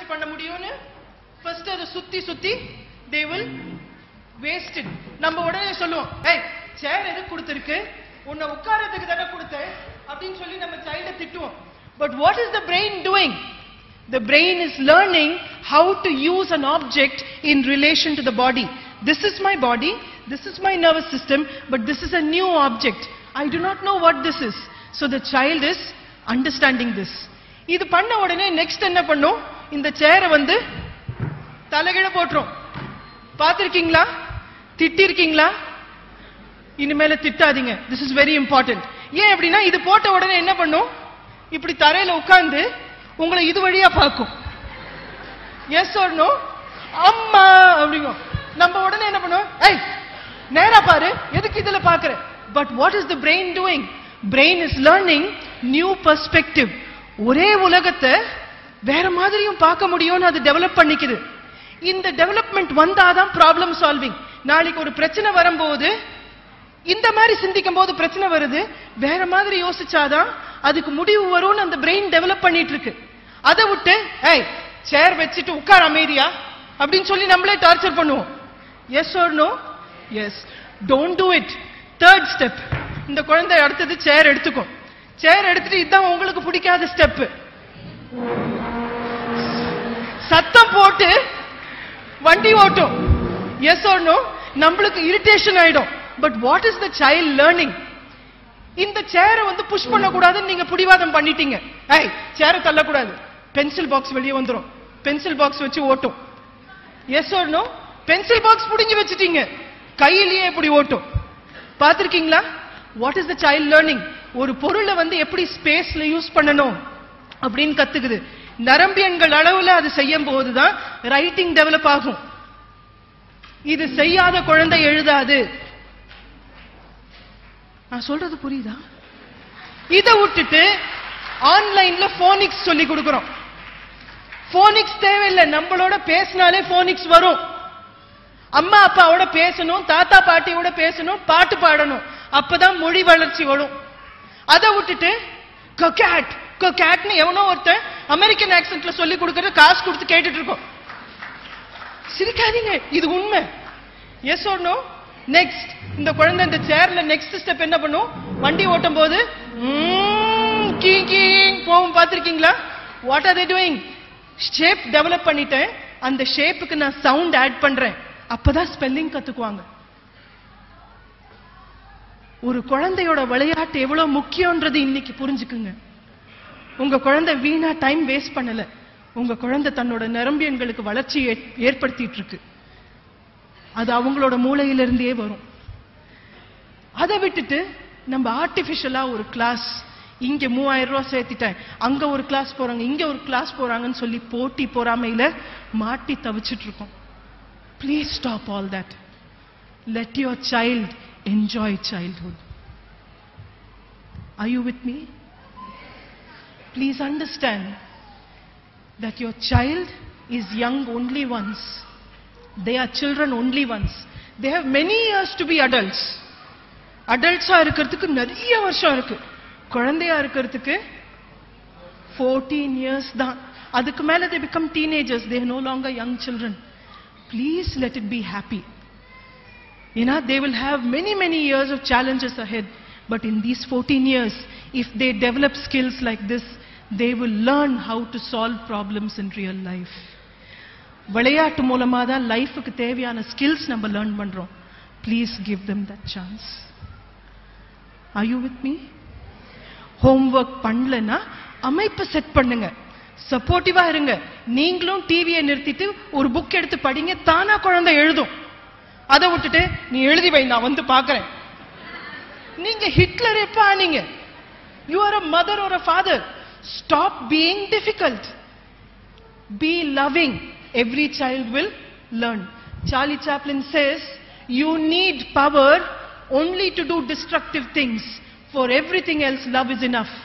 வச்சு பண்ண முடியும்னு ஃபர்ஸ்ட் அதை சுத்தி சுத்தி they will waste it. நம்ம உடனே சொல்லுவோம், ஏய் சேர் எதுக்கு கொடுத்திருக்கு, உன்னை உட்காரத்துக்கு தானே கொடுத்தேன் அப்படின்னு சொல்லி நம்ம சைல்ட திட்டுவோம். But what is the brain doing? The brain is learning how to use an object in relation to the body. This is my body, this is my nervous system, but this is a new object. I do not know what this is. So the child is understanding this. இது பண்ண உடனே next என்ன பண்ணும், இந்த சேரை வந்து தலைகீழ போட்டுரும். பார்த்திருக்கீங்களா? திட்டிருக்கீங்களா? இனிமேல திட்டாதீங்க. This is very important. ஏன் அப்படின்னா இது போட்ட உடனே என்ன பண்ணும், இப்படி தரையில உட்கார்ந்து உங்களை இது வழியா பார்க்கும். Yes or no? அம்மா அப்படிங்க. நம்ம உடனே என்ன பண்ணுவோம், ஏய் நேரா பாரு, எதுக்கு இதுல பாக்குற? But what is the brain doing? Brain is learning new perspective. ஒரே உலகத்தை வேற மாதிரியும் பார்க்க முடியும்னு அது டெவலப் பண்ணிக்குது. இந்த டெவலப்மெண்ட் வந்தாதான் ப்ராப்ளம் சால்விங். நாளைக்கு ஒரு பிரச்சனை வரும்போது இந்த மாதிரி சிந்திக்கும் போது பிரச்சனை வருது, வேற மாதிரி யோசிச்சாதான் அதுக்கு முடிவு வரும்னு அந்த பிரெயின் டெவலப் பண்ணிட்டு இருக்கு. அதை விட்டு ஏய் சேர் வச்சுட்டு உட்கார அமைதியா அப்படின்னு சொல்லி நம்மளே டார்ச்சர் பண்ணுவோம். Yes or no? Yes. Don't do it. Third step, இந்த குழந்தை அடுத்தது சேர் எடுத்துக்கும். சேர் எடுத்துட்டு இதுதான் உங்களுக்கு பிடிக்காத ஸ்டெப். சத்தம் போட்டு வண்டி ஓட்டும். Yes or no? நம்மளுக்கு இரிட்டேஷன் ஆயிடும். But what is the child learning? இந்த சேரை வந்து புஷ் பண்ணக்கூடாதுன்னு நீங்க பிடிவாதம் பண்ணிட்டீங்க. ஏய் சேரை தள்ளக்கூடாது, பென்சில் பாக்ஸ் வெளியே வந்துடும், பென்சில் பாக்ஸ் வச்சு ஓட்டும். Yes or no? Pencil box புடிங்கி வச்சுட்டீங்க, கையிலேயே இப்படி ஓட்டும். பார்த்திருக்கீங்களா? What is the child learning? ஒரு பொருளை வந்து எப்படி ஸ்பேஸ்ல யூஸ் பண்ணணும் அப்படின்னு கத்துக்குது. நரம்பியன்கள் அளவுல அது செய்யும் போதுதான் ரைட்டிங் டெவலப் ஆகும். இது செய்யாத குழந்தை எழுதாது. நான் சொல்றது புரியுதா? இதை விட்டுட்டு ஆன்லைன்ல போனிக்ஸ் சொல்லி கொடுக்கிறோம். போனிக்ஸ் தேவையில்லை, நம்மளோட பேசினாலே போனிக்ஸ் வரும். அம்மா அப்பாவோட பேசணும், தாத்தா பாட்டியோட பேசணும், பாட்டு பாடணும், அப்பதான் மொழி வளர்ச்சி வரும். அதை விட்டுட்டு கொகேட் கொகேட்னு எவனோ ஒருத்தன் அமெரிக்கன் ஆக்சென்ட்ல சொல்லி கொடுக்கறது காசு கொடுத்து கேட்டுட்டு இருக்கோம். சிரிக்காதீங்க, இது உண்மை. S or no? நெக்ஸ்ட், இந்த குழந்தை இந்த சேர்ல நெக்ஸ்ட் ஸ்டெப் என்ன பண்ணும், வண்டி ஓட்டும் போது போகும். பார்த்திருக்கீங்களா? What are they doing? Shape develop பண்ணிட்டேன், அந்த ஷேப்புக்கு நான் சவுண்ட் ஆட் பண்றேன், அப்பதான் ஸ்பெல்லிங் கத்துக்குவாங்க. ஒரு குழந்தையோட விளையாட்டு எவ்வளவு முக்கியம்ன்றது இன்னைக்கு புரிஞ்சுக்குங்க. உங்க குழந்தை வீணா டைம் வேஸ்ட் பண்ணல, உங்க குழந்தை தன்னோட நரம்பியன்களுக்கு வளர்ச்சி ஏற்படுத்திட்டு இருக்கு. அது அவங்களோட மூளையிலிருந்தே வரும். அதை விட்டுட்டு நம்ம ஆர்டிபிஷியலா ஒரு கிளாஸ், இங்க 3000 ரூபாய் சேர்த்திட்டேன், அங்க ஒரு கிளாஸ் போறாங்க, இங்க ஒரு கிளாஸ் போறாங்கன்னு சொல்லி போட்டி பொறாமையில மாட்டி தவிச்சிட்டு இருக்கோம். Please stop all that. Let your child enjoy childhood. Are you with me? Please understand that your child is young only once. They are children only once. They have many years to be adults. Adults-ஆ இருக்கிறதுக்கு நிறைய வருஷம் இருக்கு. குழந்தையா இருக்கிறதுக்கு 14 years தான். அதுக்கு மேல they become teenagers. They are no longer young children. Please let it be happy. They will have many years of challenges ahead. But in these 14 years, if they develop skills like this, they will learn how to solve problems in real life. விளையாட்டு மூலமா தான் லைஃபுக்கு தேவையான skills நம்ம learn பண்றோம். Please give them that chance. Are you with me? Homework பண்ணலன்னா அமைப்பு set பண்ணுங்க, சப்போர்ட்டிவா இருங்க. நீங்களும் டிவியை நிறுத்திட்டு ஒரு புக் எடுத்து படிங்க, தானா குழந்தை எழுதும். அதை விட்டுட்டு நீ எழுதி வை, நான் வந்து பார்க்கிறேன். நீங்க ஹிட்லர் எப்ப ஆனீங்க? You are a mother or a father. Stop being difficult. Be loving. Every child will learn. Charlie Chaplin says, you need power only to do destructive things. For everything else, love is enough.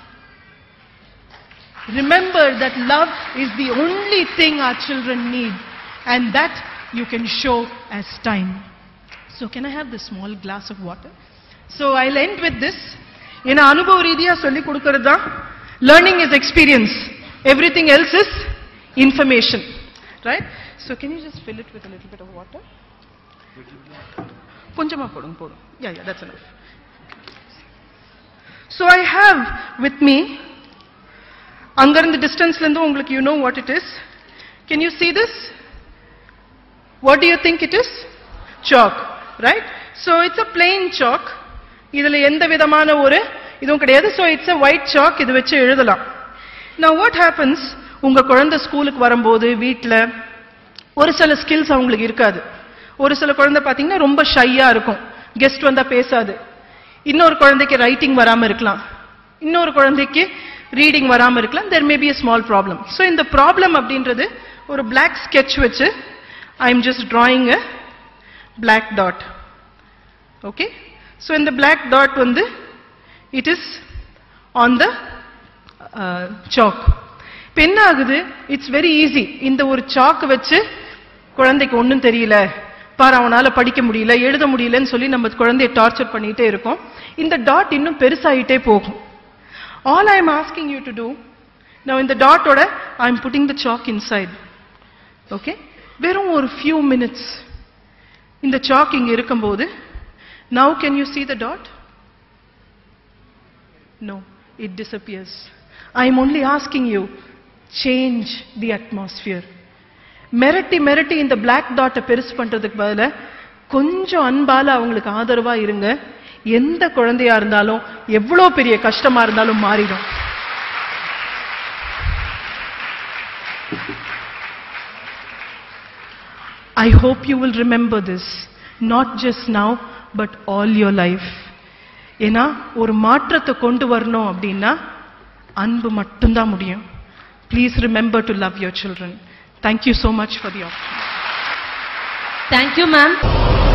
Remember that love is the only thing our children need, and that you can show as time. So can I have the small glass of water? So I'll end with this. In அனுபவ ரீதியா சொல்லி கொடுக்கிறது தான் learning is experience. Everything else is information, right? So can you just fill it with a little bit of water? Konjama podum. Yeah, that's enough. So I have with me, angar in the distance lendu ungalku you know what it is. Can you see this? What do you think it is? Chalk, right? So it's a plain chalk. Idhula endha vidhamana oru idum kediyadhu. So it's a white chalk, idu vechi ezhudalam. Now what happens, unga kolanda schoolukku varumbodhu veetla oru sila skills avangalukku irukadu. Oru sila kolanda pathina romba shy ah irukum, guest vanda pesadu. இன்னொரு குழந்தைக்கு writing வராம இருக்கலாம், இன்னொரு குழந்தைக்கு reading வராம இருக்கலாம். there may be a small problem. So இந்த problem அப்படின்றது ஒரு black sketch வச்சு I am just drawing a black dot. Okay, so இந்த black dot வந்து it is on the chalk. இப்போ என்ன ஆகுது, it's very easy. இந்த ஒரு chalk வச்சு குழந்தைக்கு ஒண்ணும் தெரியல, பாரு அவனால படிக்க முடியல எழுத முடியலன்னு சொல்லி நம்ம குழந்தையை டார்ச்சர் பண்ணிட்டே இருக்கோம். இந்த டாட் இன்னும் பெருசாயிட்டே போகும். All I am asking you to do now, in the dot oda I am putting the chalk inside. Okay, வெறும் ஒரு few minutes இந்த chalk இங்க இருக்கும்போது, now can you see the dot? No, it disappears. I am only asking you, change the atmosphere. மிரட்டி இந்த black டாட்டை பெருசு பண்றதுக்கு பதிலா கொஞ்சம் அன்பால அவங்களுக்கு ஆதரவா இருங்க. எந்த குழந்தையா இருந்தாலும் எவ்வளவு பெரிய கஷ்டமா இருந்தாலும் மாறிடும். I hope you will remember this, not just now but all your life. ஏன்னா ஒரு மாற்றத்தை கொண்டு வரணும் அப்படின்னா அன்பு மட்டும்தான் முடியும். Please remember to love your children. Thank you so much for the opportunity. Thank you, ma'am.